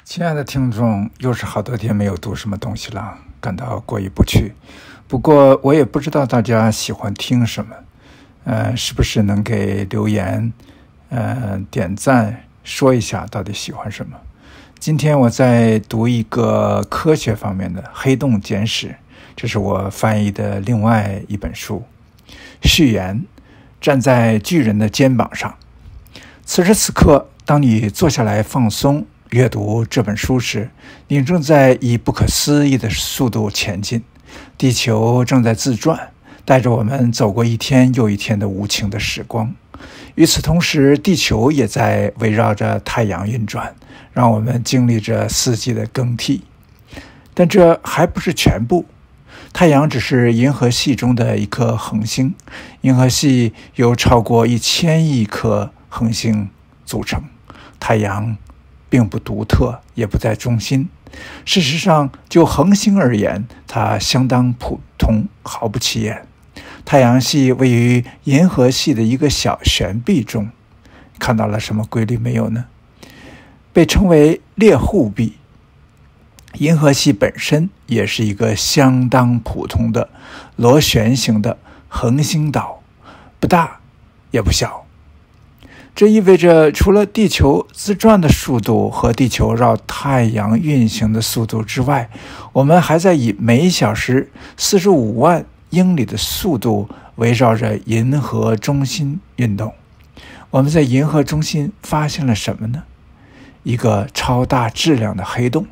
亲爱的听众，又是好多天没有读什么东西了，感到过意不去。不过我也不知道大家喜欢听什么，是不是能给留言，点赞，说一下到底喜欢什么？今天我在读一个科学方面的《黑洞简史》，这是我翻译的另外一本书。序言：站在巨人的肩膀上。此时此刻，当你坐下来放松阅读这本书时，你正在以不可思议的速度前进，地球正在自转，带着我们走过一天又一天的无情的时光。与此同时，地球也在围绕着太阳运转，让我们经历着四季的更替。但这还不是全部，太阳只是银河系中的一颗恒星，银河系由超过1000亿颗恒星组成，太阳并不独特，也不在中心。事实上，就恒星而言，它相当普通，毫不起眼。太阳系位于银河系的一个小旋臂中，看到了什么规律没有呢？被称为猎户臂。银河系本身也是一个相当普通的螺旋形的恒星岛，不大也不小。这意味着，除了地球自转的速度和地球绕太阳运行的速度之外，我们还在以每小时45万英里的速度围绕着银河中心运动。我们在银河中心发现了什么呢？一个超大质量的黑洞。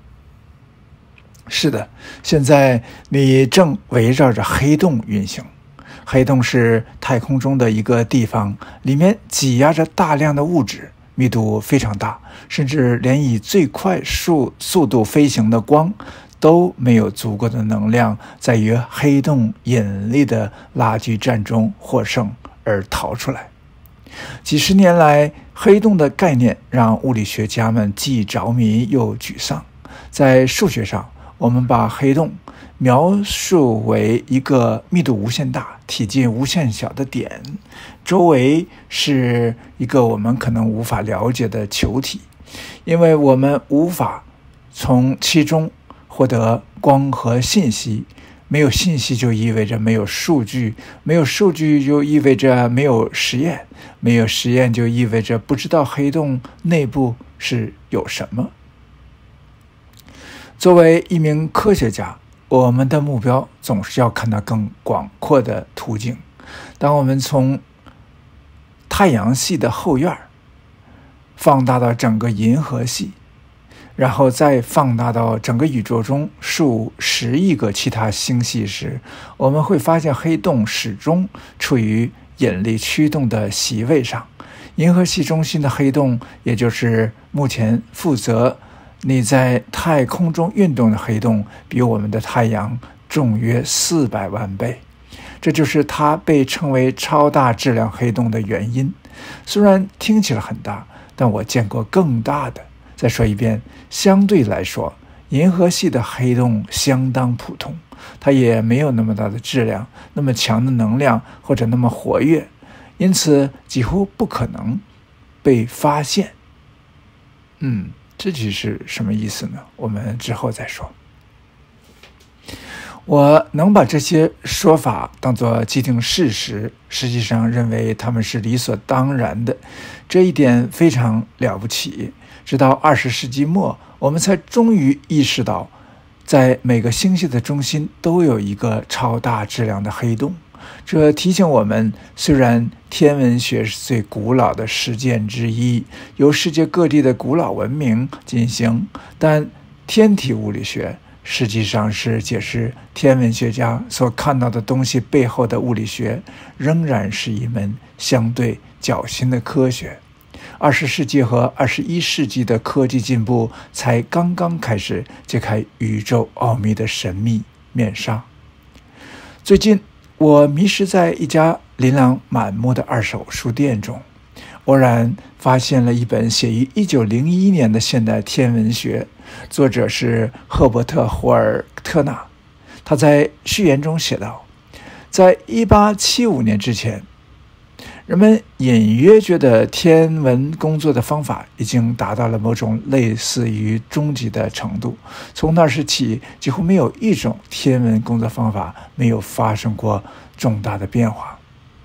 是的，现在你正围绕着黑洞运行。黑洞是太空中的一个地方，里面挤压着大量的物质，密度非常大，甚至连以最快速度飞行的光都没有足够的能量在与黑洞引力的拉锯战中获胜而逃出来。几十年来，黑洞的概念让物理学家们既着迷又沮丧。在数学上，我们把黑洞描述为一个密度无限大、体积无限小的点，周围是一个我们可能无法了解的球体，因为我们无法从其中获得光和信息。没有信息就意味着没有数据，没有数据就意味着没有实验，没有实验就意味着不知道黑洞内部是有什么。作为一名科学家，我们的目标总是要看到更广阔的途径。当我们从太阳系的后院放大到整个银河系，然后再放大到整个宇宙中数十亿个其他星系时，我们会发现黑洞始终处于引力驱动的席位上。银河系中心的黑洞，也就是目前负责你在太空中运动的黑洞，比我们的太阳重约400万倍。这就是它被称为超大质量黑洞的原因。虽然听起来很大，但我见过更大的。再说一遍，相对来说，银河系的黑洞相当普通，它也没有那么大的质量，那么强的能量，或者那么活跃，因此几乎不可能被发现。这句是什么意思呢？我们之后再说。我能把这些说法当作既定事实，实际上认为他们是理所当然的，这一点非常了不起。直到20世纪末，我们才终于意识到，在每个星系的中心都有一个超大质量的黑洞。这提醒我们，虽然天文学是最古老的实践之一，由世界各地的古老文明进行，但天体物理学实际上是解释天文学家所看到的东西背后的物理学，仍然是一门相对较新的科学。20世纪和21世纪的科技进步才刚刚开始揭开宇宙奥秘的神秘面纱。最近我迷失在一家琳琅满目的二手书店中，偶然发现了一本写于1901年的现代天文学，作者是赫伯特·霍尔特纳。他在序言中写道，在1875年之前， 人们隐约觉得天文工作的方法已经达到了某种类似于终极的程度。从那时起，几乎没有一种天文工作方法没有发生过重大的变化。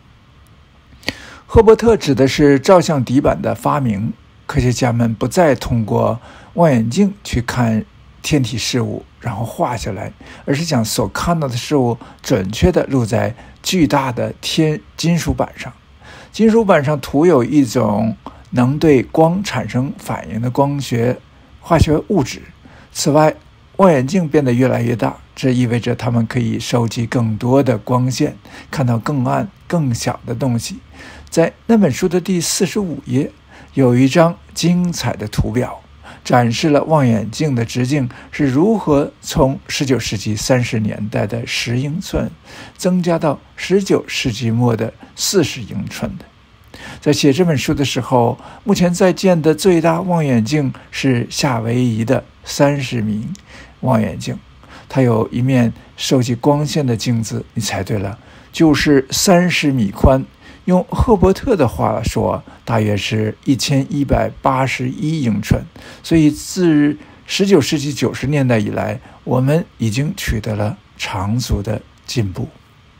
赫伯特指的是照相底板的发明，科学家们不再通过望远镜去看天体事物，然后画下来，而是将所看到的事物准确地录在巨大的金属板上。金属板上涂有一种能对光产生反应的化学物质。此外，望远镜变得越来越大，这意味着它们可以收集更多的光线，看到更暗、更小的东西。在那本书的第45页，有一张精彩的图表，展示了望远镜的直径是如何从19世纪30年代的10英寸增加到19世纪末的40英寸的。在写这本书的时候，目前在建的最大望远镜是夏威夷的30米望远镜，它有一面收集光线的镜子，你猜对了，就是30米宽。用赫伯特的话说，大约是1181英寸。所以自19世纪90年代以来，我们已经取得了长足的进步。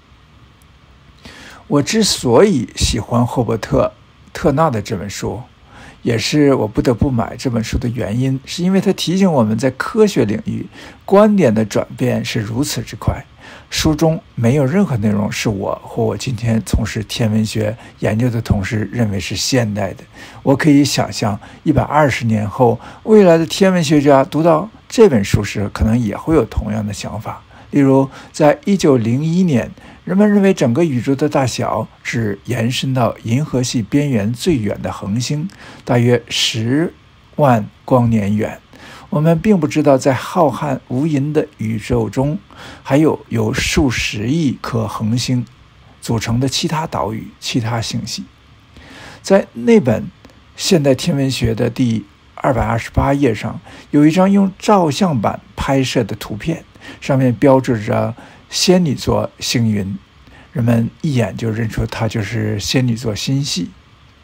我之所以喜欢赫伯特·特纳的这本书，也是我不得不买这本书的原因，是因为它提醒我们在科学领域观点的转变是如此之快。书中没有任何内容是我或我今天从事天文学研究的同事认为是现代的。我可以想象120年后，未来的天文学家读到这本书时，可能也会有同样的想法。例如，在1901年，人们认为整个宇宙的大小只延伸到银河系边缘最远的恒星，大约10万光年远。我们并不知道，在浩瀚无垠的宇宙中，还有数十亿颗恒星组成的其他岛屿、其他星系。在那本现代天文学的第228页上，有一张用照相板拍摄的图片，上面标志着仙女座星云，人们一眼就认出它就是仙女座星系。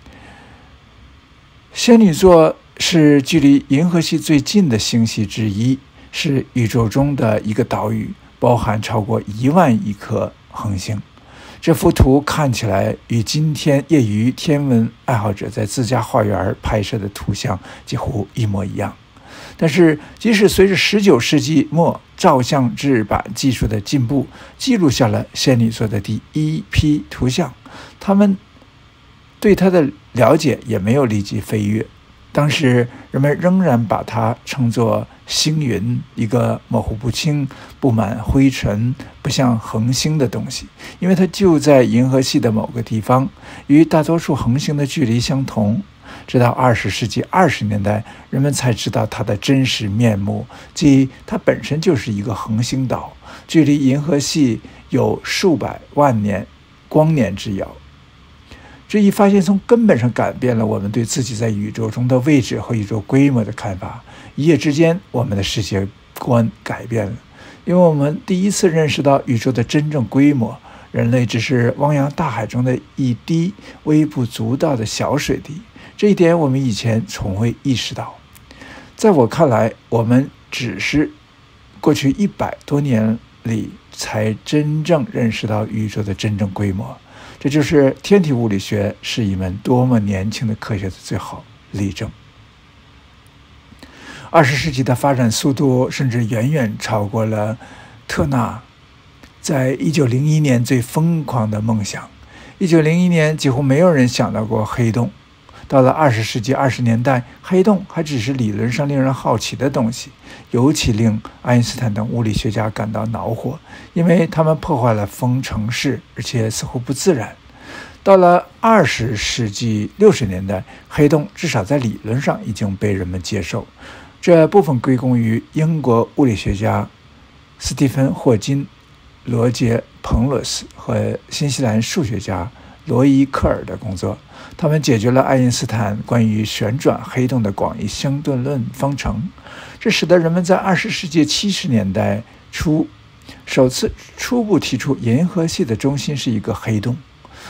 仙女座是距离银河系最近的星系之一，是宇宙中的一个岛屿，包含超过1万亿颗恒星。这幅图看起来与今天业余天文爱好者在自家花园拍摄的图像几乎一模一样。但是，即使随着19世纪末照相制版技术的进步，记录下了仙女座的第一批图像，他们对它的了解也没有立即飞跃。当时人们仍然把它称作星云，一个模糊不清、布满灰尘、不像恒星的东西，因为它就在银河系的某个地方，与大多数恒星的距离相同。直到20世纪20年代，人们才知道它的真实面目，即它本身就是一个恒星岛，距离银河系有数百万光年之遥。这一发现从根本上改变了我们对自己在宇宙中的位置和宇宙规模的看法。一夜之间，我们的世界观改变了，因为我们第一次认识到宇宙的真正规模。人类只是汪洋大海中的一滴微不足道的小水滴，这一点我们以前从未意识到。在我看来，我们只是过去100多年里才真正认识到宇宙的真正规模。这就是天体物理学是一门多么年轻的科学的最好例证。20世纪的发展速度甚至远远超过了特纳在1901年最疯狂的梦想。1901年几乎没有人想到过黑洞。到了20世纪20年代，黑洞还只是理论上令人好奇的东西，尤其令爱因斯坦等物理学家感到恼火，因为他们破坏了方程式，而且似乎不自然。到了20世纪60年代，黑洞至少在理论上已经被人们接受，这部分归功于英国物理学家斯蒂芬·霍金、罗杰·彭罗斯和新西兰数学家罗伊·克尔的工作。他们解决了爱因斯坦关于旋转黑洞的广义相对论方程，这使得人们在20世纪70年代初首次初步提出银河系的中心是一个黑洞。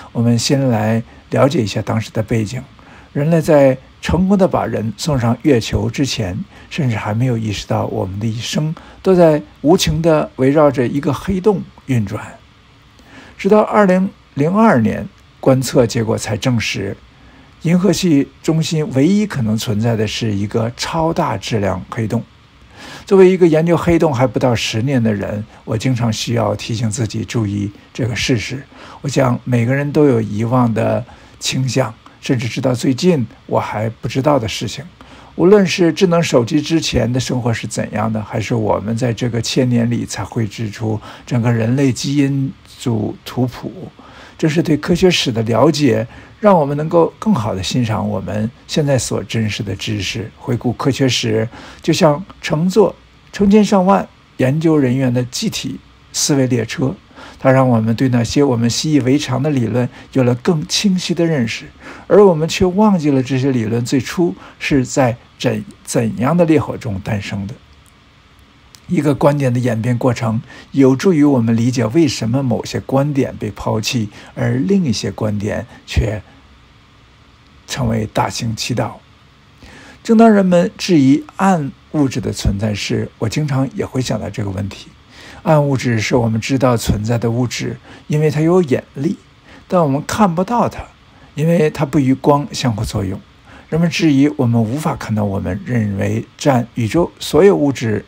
我们先来了解一下当时的背景。人类在成功的把人送上月球之前，甚至还没有意识到我们的一生都在无情地围绕着一个黑洞运转。直到2002年，观测结果才证实，银河系中心唯一可能存在的是一个超大质量黑洞。作为一个研究黑洞还不到10年的人，我经常需要提醒自己注意这个事实。我想每个人都有遗忘的倾向，甚至直到最近我还不知道的事情。无论是智能手机之前的生活是怎样的，还是我们在这个千年里才绘制出整个人类基因组图谱，这是对科学史的了解，让我们能够更好地欣赏我们现在所珍视的知识。回顾科学史，就像乘坐成千上万研究人员的集体思维列车，它让我们对那些我们习以为常的理论有了更清晰的认识，而我们却忘记了这些理论最初是在怎样的烈火中诞生的。一个观点的演变过程有助于我们理解为什么某些观点被抛弃，而另一些观点却成为大行其道。正当人们质疑暗物质的存在时，我经常也会想到这个问题。暗物质是我们知道存在的物质，因为它有引力，但我们看不到它，因为它不与光相互作用。人们质疑我们无法看到我们认为占宇宙所有物质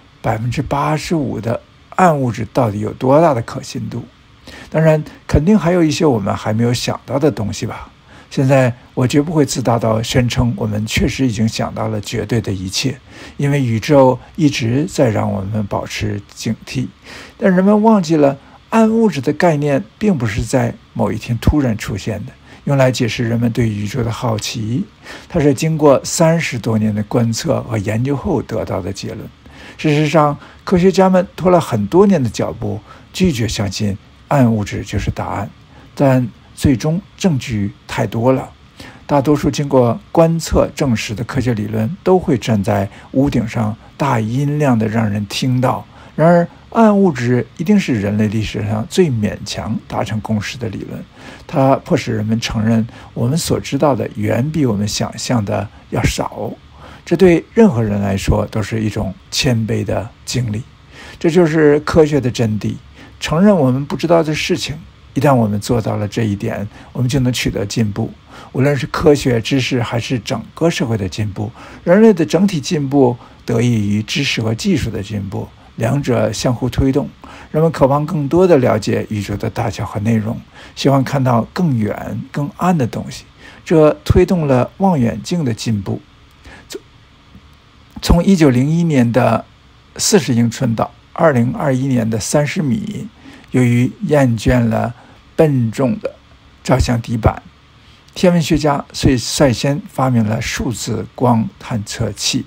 85%的暗物质到底有多大的可信度。当然，肯定还有一些我们还没有想到的东西吧。现在我绝不会自大到宣称我们确实已经想到了绝对的一切，因为宇宙一直在让我们保持警惕。但人们忘记了，暗物质的概念并不是在某一天突然出现的，用来解释人们对宇宙的好奇。它是经过30多年的观测和研究后得到的结论。事实上，科学家们拖了很多年的脚步，拒绝相信暗物质就是答案，但最终证据太多了。大多数经过观测证实的科学理论都会站在屋顶上大音量地让人听到。然而，暗物质一定是人类历史上最勉强达成共识的理论，它迫使人们承认我们所知道的远比我们想象的要少。这对任何人来说都是一种谦卑的经历。这就是科学的真谛，承认我们不知道的事情。一旦我们做到了这一点，我们就能取得进步。无论是科学知识还是整个社会的进步，人类的整体进步得益于知识和技术的进步，两者相互推动。人们渴望更多的了解宇宙的大小和内容，希望看到更远更暗的东西，这推动了望远镜的进步。从1901年的40英寸到2021年的30米，由于厌倦了笨重的照相底板，天文学家率先发明了数字光探测器。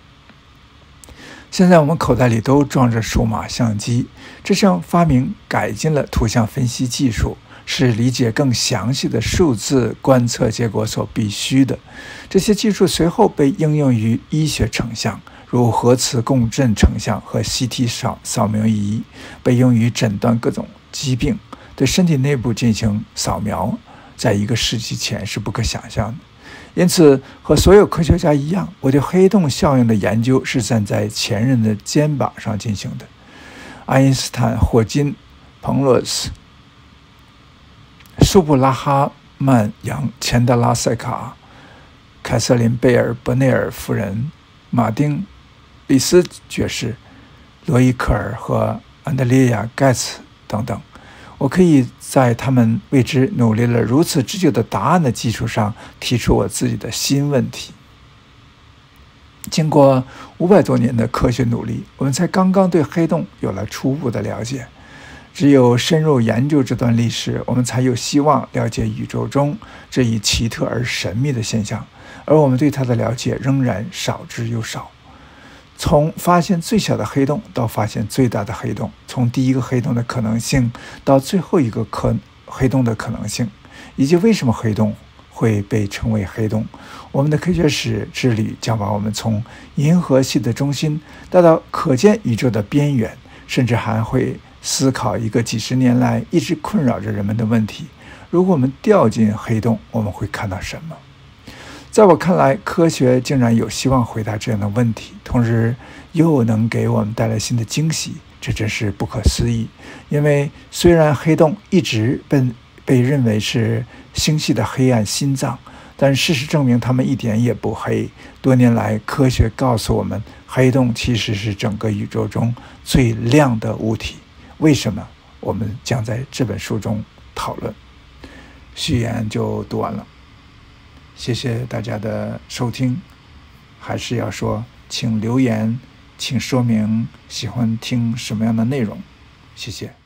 现在我们口袋里都装着数码相机，这项发明改进了图像分析技术，是理解更详细的数字观测结果所必须的。这些技术随后被应用于医学成像，如核磁共振成像和 CT 扫描仪，被用于诊断各种疾病，对身体内部进行扫描，在1个世纪前是不可想象的。因此，和所有科学家一样，我对黑洞效应的研究是站在前人的肩膀上进行的。爱因斯坦、霍金、彭罗斯、苏布拉哈曼扬、钱德拉塞卡、凯瑟琳·贝尔伯内尔夫人、马丁·里斯爵士、罗伊克尔和安德烈亚·盖茨等等，我可以在他们为之努力了如此之久的答案的基础上提出我自己的新问题。经过500多年的科学努力，我们才刚刚对黑洞有了初步的了解。只有深入研究这段历史，我们才有希望了解宇宙中这一奇特而神秘的现象，而我们对它的了解仍然少之又少。从发现最小的黑洞到发现最大的黑洞，从第一个黑洞的可能性到最后一个黑洞的可能性，以及为什么黑洞会被称为黑洞，我们的科学史之旅将把我们从银河系的中心带到可见宇宙的边缘，甚至还会思考一个几十年来一直困扰着人们的问题： 如果我们掉进黑洞，我们会看到什么？在我看来，科学竟然有希望回答这样的问题，同时又能给我们带来新的惊喜，这真是不可思议。因为虽然黑洞一直被认为是星系的黑暗心脏，但事实证明它们一点也不黑。多年来，科学告诉我们，黑洞其实是整个宇宙中最亮的物体。为什么？我们将在这本书中讨论。序言就读完了，谢谢大家的收听。还是要说，请留言，请说明喜欢听什么样的内容，谢谢。